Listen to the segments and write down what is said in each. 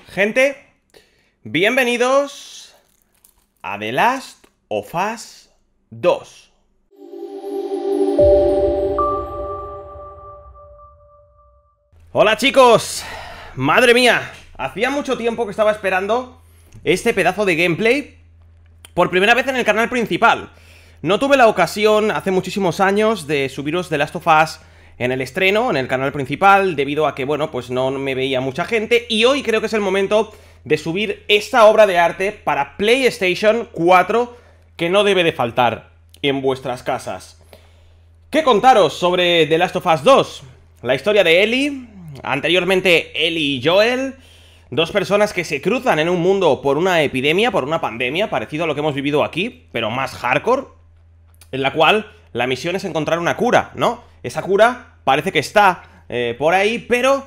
Gente, bienvenidos a The Last of Us 2. Hola chicos, madre mía, hacía mucho tiempo que estaba esperando este pedazo de gameplay por primera vez en el canal principal. No tuve la ocasión hace muchísimos años de subiros The Last of Us en el estreno, en el canal principal, debido a que, bueno, pues no me veía mucha gente. Y hoy creo que es el momento de subir esta obra de arte para PlayStation 4 que no debe de faltar en vuestras casas. ¿Qué contaros sobre The Last of Us 2? La historia de Ellie, anteriormente Ellie y Joel, dos personas que se cruzan en un mundo por una epidemia, por una pandemia, parecido a lo que hemos vivido aquí, pero más hardcore, en la cual la misión es encontrar una cura, ¿no? Esa cura parece que está por ahí, pero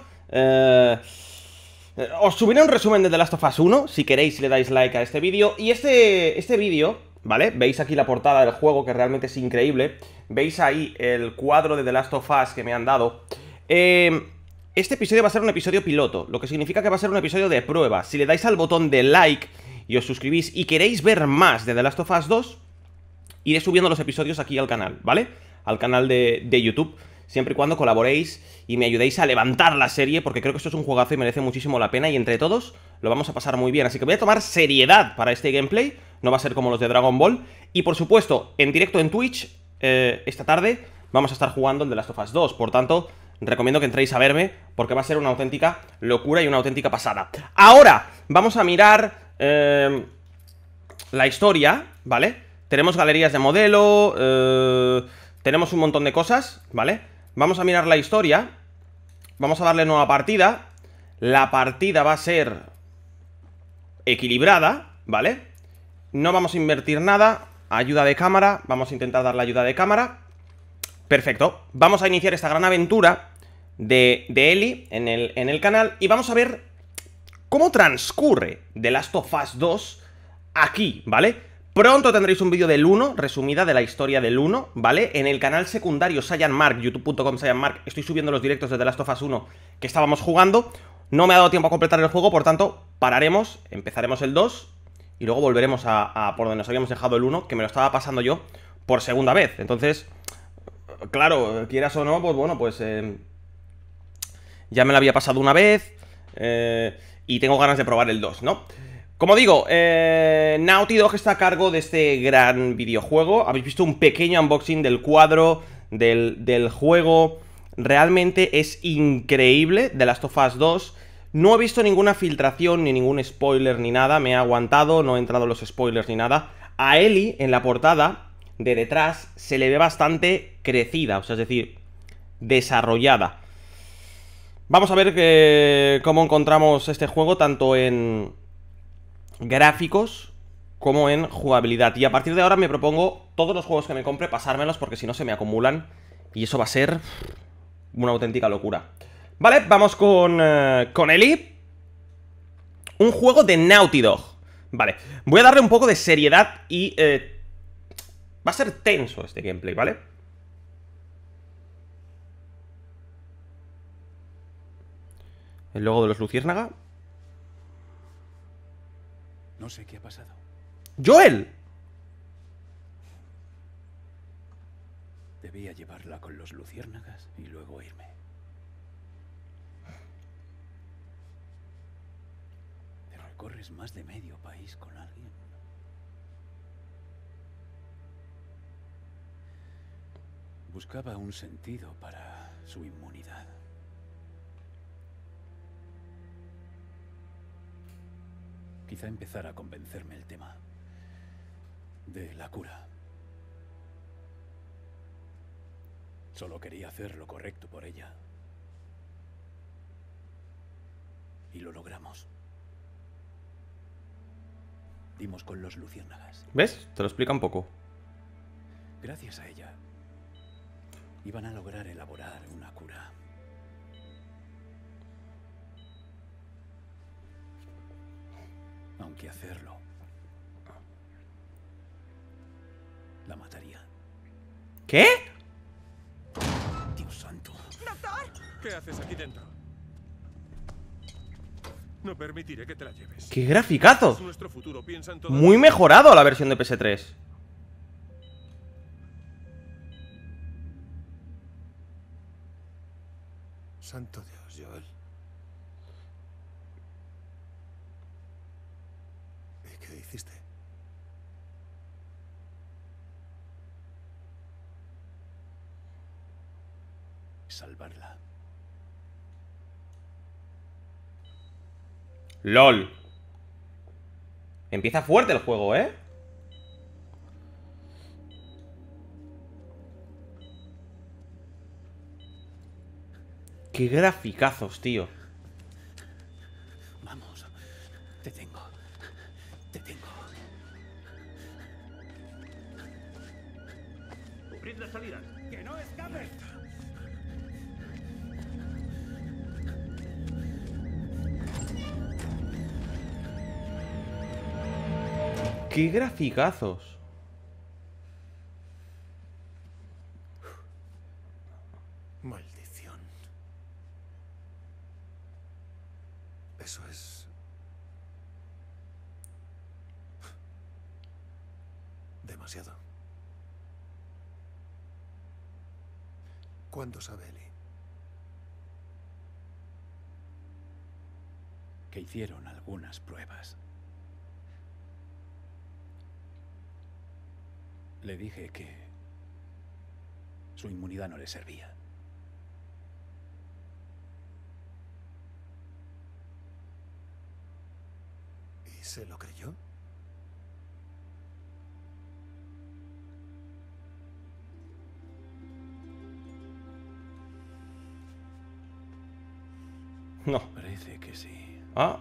os subiré un resumen de The Last of Us 1, si queréis, si le dais like a este vídeo. Y este vídeo, ¿vale? Veis aquí la portada del juego, que realmente es increíble. Veis ahí el cuadro de The Last of Us que me han dado. Este episodio va a ser un episodio piloto, lo que significa que va a ser un episodio de prueba. Si le dais al botón de like y os suscribís y queréis ver más de The Last of Us 2, iré subiendo los episodios aquí al canal, ¿vale? Al canal de YouTube, siempre y cuando colaboréis y me ayudéis a levantar la serie, porque creo que esto es un juegazo y merece muchísimo la pena, y entre todos lo vamos a pasar muy bien. Así que voy a tomar seriedad para este gameplay, no va a ser como los de Dragon Ball. Y por supuesto, en directo en Twitch, esta tarde, vamos a estar jugando en The Last of Us 2. Por tanto, recomiendo que entréis a verme, porque va a ser una auténtica locura y una auténtica pasada. Ahora, vamos a mirar la historia, ¿vale? Tenemos galerías de modelo, tenemos un montón de cosas, ¿vale? Vamos a mirar la historia. Vamos a darle nueva partida. La partida va a ser equilibrada, ¿vale? No vamos a invertir nada. Ayuda de cámara, vamos a intentar dar la ayuda de cámara. Perfecto, vamos a iniciar esta gran aventura de Ellie en el canal. Y vamos a ver cómo transcurre The Last of Us 2 aquí, ¿vale? Pronto tendréis un vídeo del 1, resumida de la historia del 1, ¿vale? En el canal secundario SaiyanMark, youtube.com SaiyanMark, estoy subiendo los directos de The Last of Us 1 que estábamos jugando. No me ha dado tiempo a completar el juego, por tanto, pararemos, empezaremos el 2 y luego volveremos a por donde nos habíamos dejado el 1, que me lo estaba pasando yo por segunda vez. Entonces, claro, quieras o no, pues bueno, pues ya me lo había pasado una vez y tengo ganas de probar el 2, ¿no? Como digo, Naughty Dog está a cargo de este gran videojuego. Habéis visto un pequeño unboxing del cuadro del juego. Realmente es increíble The Last of Us 2. No he visto ninguna filtración, ni ningún spoiler, ni nada. Me he aguantado, no he entrado en los spoilers ni nada. A Ellie, en la portada de detrás, se le ve bastante crecida, o sea, es decir, desarrollada. Vamos a ver cómo encontramos este juego, tanto en gráficos como en jugabilidad. Y a partir de ahora me propongo todos los juegos que me compre pasármelos, porque si no se me acumulan y eso va a ser una auténtica locura. Vale, vamos con Ellie. Un juego de Naughty Dog. Vale, voy a darle un poco de seriedad y va a ser tenso este gameplay, ¿vale? El logo de los Luciérnaga. No sé qué ha pasado. ¡Joel! Debía llevarla con los luciérnagas y luego irme. Te recorres más de medio país con alguien. Buscaba un sentido para su inmunidad. Quizá empezara a convencerme el tema de la cura. Solo quería hacer lo correcto por ella. Y lo logramos. Dimos con los luciérnagas. ¿Ves? Te lo explica un poco. Gracias a ella, iban a lograr elaborar una cura. Aunque hacerlo la mataría. ¿Qué? Dios santo. ¿Qué haces aquí dentro? No permitiré que te la lleves. ¡Qué graficazos! Es nuestro futuro, piensa en todo. Muy mejorado a la versión de PS3. Santo Dios, Joel. ¿Y qué hiciste? Salvarla. LOL. Empieza fuerte el juego, ¿eh? Qué graficazos, tío. Vamos. Te tengo. Te tengo. Cubrid las salidas. ¡Que no escapes! Qué graficazos. Maldición. Eso es... demasiado. ¿Cuándo sabe Eli? Que hicieron algunas pruebas. Le dije que su inmunidad no le servía. ¿Y se lo creyó? No. Parece que sí. Ah.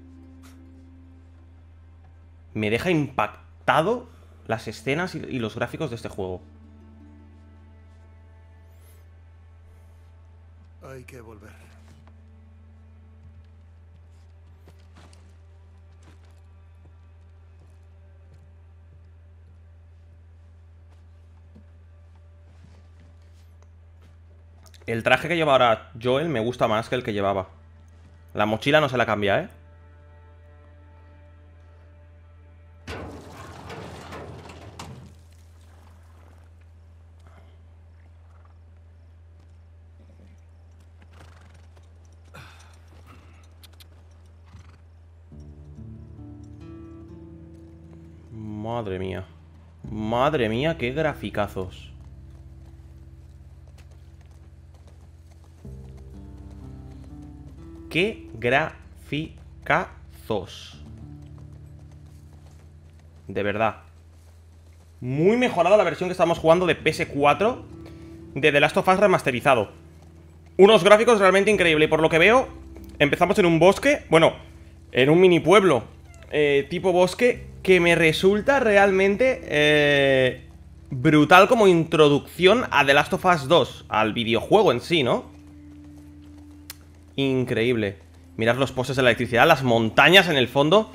Me deja impactado las escenas y los gráficos de este juego. Hay que volver. El traje que lleva ahora Joel me gusta más que el que llevaba. La mochila no se la cambia, ¿eh? Madre mía. Madre mía, qué graficazos. Qué graficazos. De verdad. Muy mejorada la versión que estamos jugando de PS4 de The Last of Us remasterizado. Unos gráficos realmente increíbles. Y por lo que veo, empezamos en un bosque. Bueno, en un mini pueblo tipo bosque, que me resulta realmente brutal como introducción a The Last of Us 2, al videojuego en sí, ¿no? Increíble. Mirad los postes de la electricidad, las montañas en el fondo.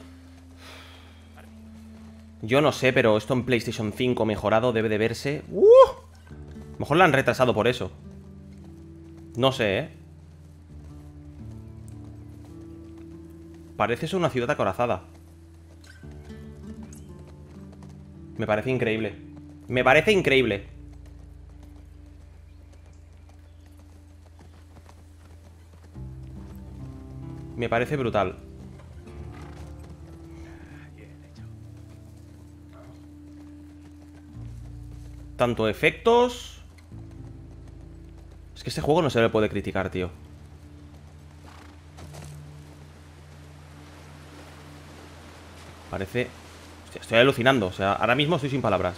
Yo no sé, pero esto en PlayStation 5 mejorado debe de verse... Mejor lo han retrasado por eso. No sé, ¿eh? Parece ser una ciudad acorazada. Me parece increíble. Me parece increíble. Me parece brutal. Tanto efectos... Es que este juego no se le puede criticar, tío. Parece... Hostia, estoy alucinando. O sea, ahora mismo estoy sin palabras.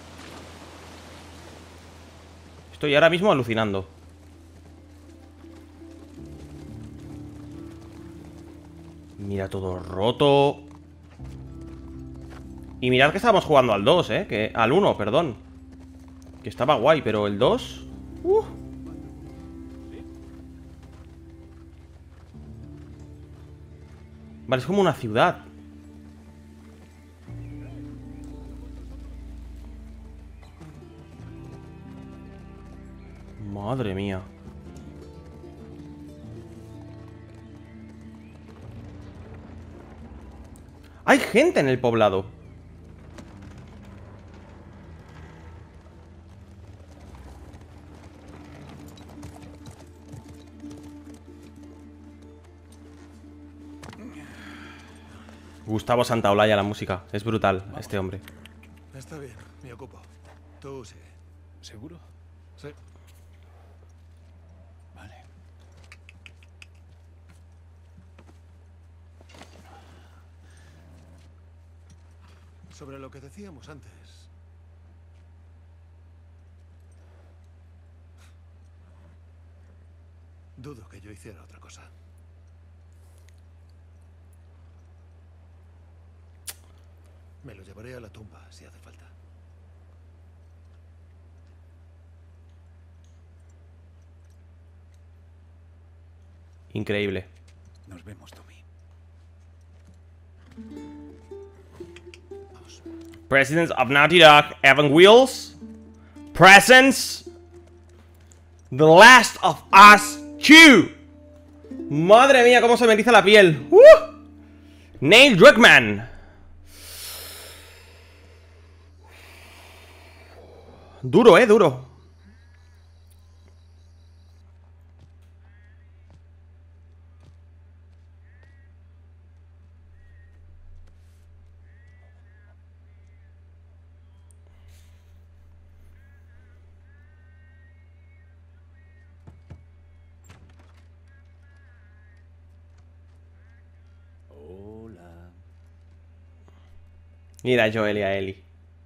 Estoy ahora mismo alucinando. Mira todo roto. Y mirad que estábamos jugando al 2, al 1, perdón. Que estaba guay, pero el 2... Vale, es como una ciudad. Madre mía. Hay gente en el poblado. Gustavo Santaolalla, la música. Es brutal, este hombre. Está bien, me ocupo. Tú sigue. ¿Seguro? Sí. Vale. Sobre lo que decíamos antes. Dudo que yo hiciera otra cosa. Me lo llevaré a la tumba si hace falta. Increíble. Nos vemos, Tommy. Vamos. Presidents of Naughty Dog, Evan Wills. Presents. The Last of Us 2. Madre mía, cómo se me eriza la piel. Neil Druckmann. Duro, duro. Hola. Mira a Joel y a Ellie.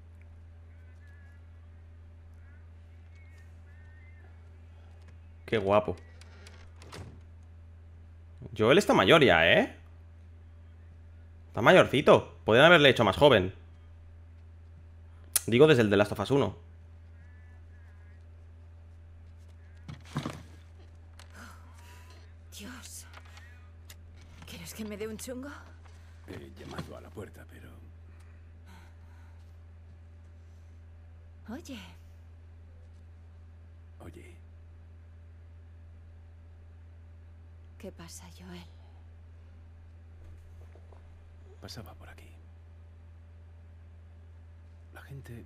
Qué guapo. Joel está mayor ya, ¿eh? Está mayorcito. Podrían haberle hecho más joven. Digo desde el The Last of Us 1. Dios. ¿Quieres que me dé un chungo? He llamado a la puerta, pero... Oye, Oye, ¿qué pasa, Joel? pasaba por aquí. La gente...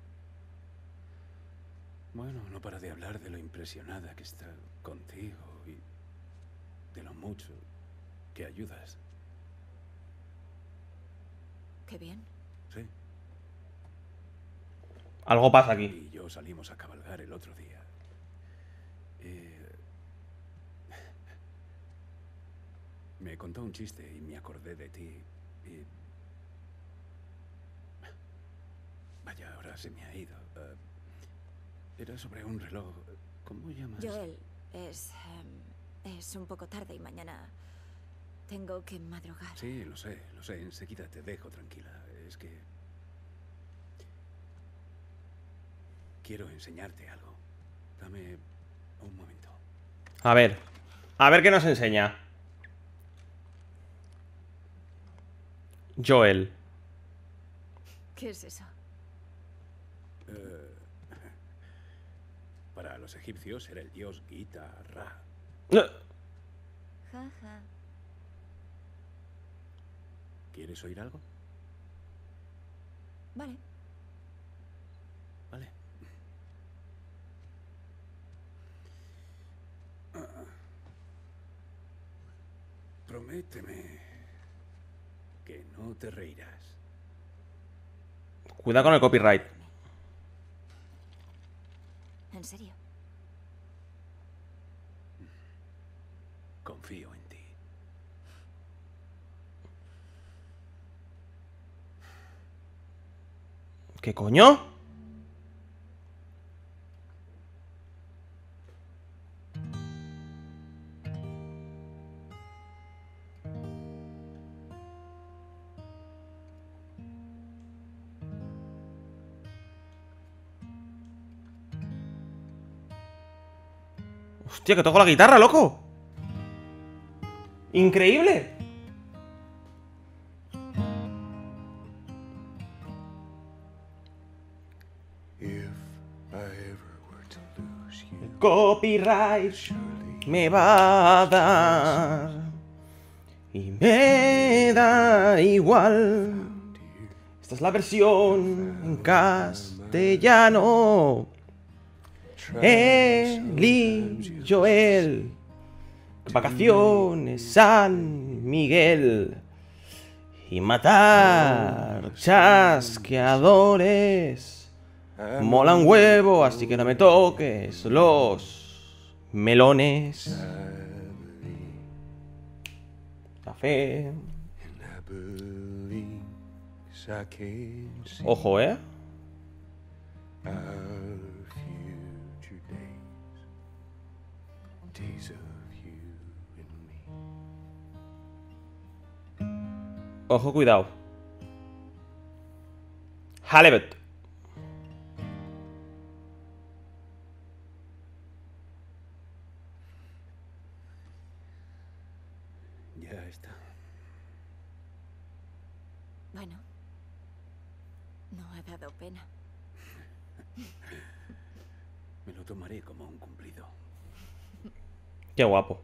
Bueno, no para de hablar de lo impresionada que está contigo y de lo mucho que ayudas. Qué bien. Sí. Algo pasa aquí. Y yo salimos a cabalgar el otro día. Me contó un chiste y me acordé de ti. Y... Vaya, ahora se me ha ido. Era sobre un reloj. ¿Cómo llamas? Joel, es un poco tarde y mañana tengo que madrugar. Sí, lo sé, lo sé. Enseguida te dejo tranquila. Es que... quiero enseñarte algo. Dame un momento. A ver qué nos enseña Joel. ¿Qué es eso? Para los egipcios era el dios Gita-Ra. Ja, ja. ¿Quieres oír algo? Vale. Vale. Prométeme que no te reirás. Cuidado con el copyright. ¿En serio? Confío en ti. ¿Qué coño? Hostia, que toco la guitarra, loco. Increíble. If I ever were to lose you, Copyright surely me va a dar. y me da igual. Esta es la versión en castellano. Eli Joel. Vacaciones San Miguel. Y matar chasqueadores. Molan huevo, así que no me toques los melones. Café. Ojo, Our future days of you and me. Ojo, cuidado. Halibut. Ya está. Bueno, no ha dado pena. Me lo tomaré como un cumplido. Qué guapo.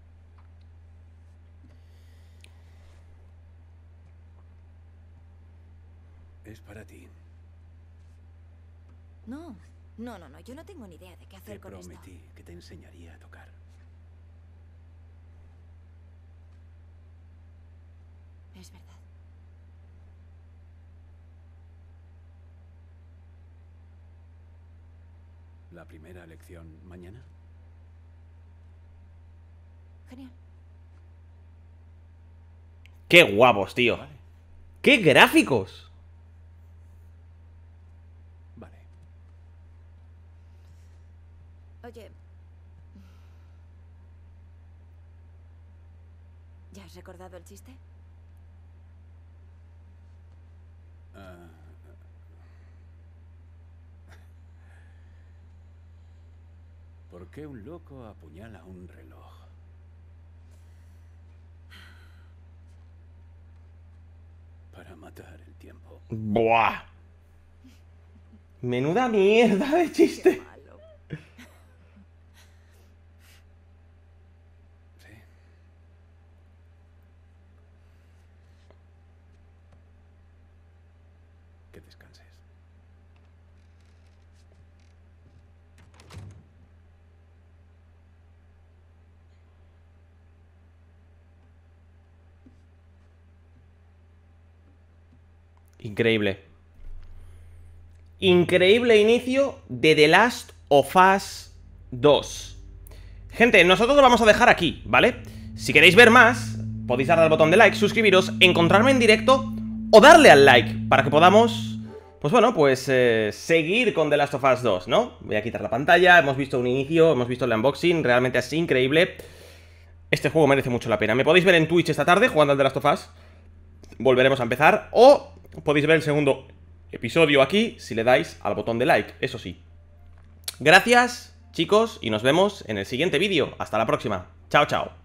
Es para ti. No, yo no tengo ni idea de qué Te hacer con esto. prometí que te enseñaría a tocar. Es verdad. La primera lección mañana. Genial. Qué guapos, tío. Vale. ¡Qué gráficos! Vale. Oye. ¿Ya has recordado el chiste? Ah, ¿por qué un loco apuñala un reloj? Para matar el tiempo. ¡Buah! Menuda mierda de chiste. Qué malo. Sí. Que descanses. Increíble. Increíble inicio de The Last of Us 2. Gente, nosotros lo vamos a dejar aquí, ¿vale? Si queréis ver más, podéis darle al botón de like, suscribiros, encontrarme en directo o darle al like para que podamos, pues bueno, pues seguir con The Last of Us 2, ¿no? Voy a quitar la pantalla, hemos visto un inicio, hemos visto el unboxing, realmente así increíble. Este juego merece mucho la pena. Me podéis ver en Twitch esta tarde jugando al The Last of Us. Volveremos a empezar. O podéis ver el segundo episodio aquí si le dais al botón de like, eso sí. Gracias, chicos, y nos vemos en el siguiente vídeo. Hasta la próxima. Chao, chao.